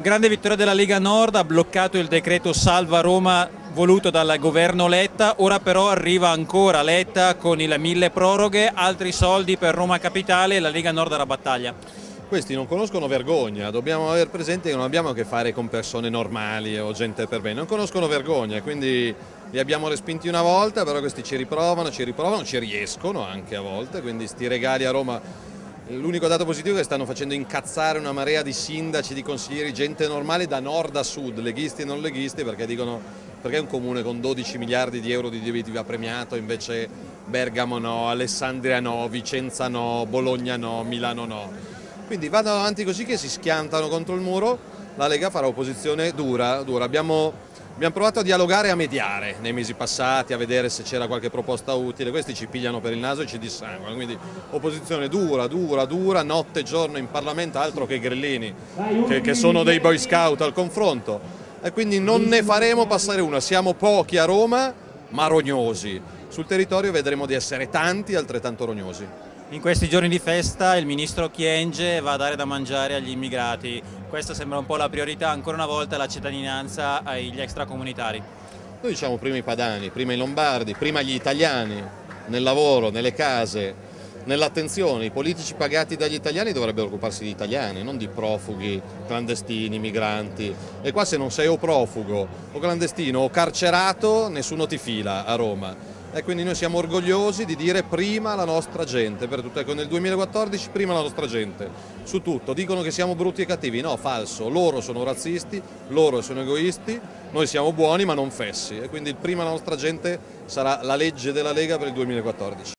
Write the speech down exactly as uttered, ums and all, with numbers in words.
Grande vittoria della Lega Nord, ha bloccato il decreto Salva Roma voluto dal governo Letta, ora però arriva ancora Letta con il mille proroghe, altri soldi per Roma Capitale e la Lega Nord alla battaglia. Questi non conoscono vergogna, dobbiamo aver presente che non abbiamo a che fare con persone normali o gente per bene, non conoscono vergogna, quindi li abbiamo respinti una volta, però questi ci riprovano, ci riprovano, ci riescono anche a volte, quindi sti regali a Roma. L'unico dato positivo è che stanno facendo incazzare una marea di sindaci, di consiglieri, gente normale da nord a sud, leghisti e non leghisti, perché dicono perché un comune con dodici miliardi di euro di debiti va premiato, invece Bergamo no, Alessandria no, Vicenza no, Bologna no, Milano no. Quindi vanno avanti così che si schiantano contro il muro, la Lega farà opposizione dura, dura. Abbiamo, abbiamo provato a dialogare e a mediare nei mesi passati, a vedere se c'era qualche proposta utile, questi ci pigliano per il naso e ci dissanguano, quindi opposizione dura, dura, dura, notte e giorno in Parlamento, altro che grillini, che, che sono dei boy scout al confronto, e quindi non ne faremo passare una, siamo pochi a Roma ma rognosi, sul territorio vedremo di essere tanti altrettanto rognosi. In questi giorni di festa il ministro Kyenge va a dare da mangiare agli immigrati, questa sembra un po' la priorità, ancora una volta la cittadinanza agli extracomunitari. Noi diciamo prima i padani, prima i lombardi, prima gli italiani, nel lavoro, nelle case, nell'attenzione. I politici pagati dagli italiani dovrebbero occuparsi di italiani, non di profughi, clandestini, migranti. E qua se non sei o profugo o clandestino o carcerato nessuno ti fila a Roma. E quindi noi siamo orgogliosi di dire prima la nostra gente, per tutto. Ecco, nel duemilaquattordici prima la nostra gente, su tutto. Dicono che siamo brutti e cattivi, no, falso, loro sono razzisti, loro sono egoisti, noi siamo buoni ma non fessi, e quindi prima la nostra gente sarà la legge della Lega per il duemilaquattordici.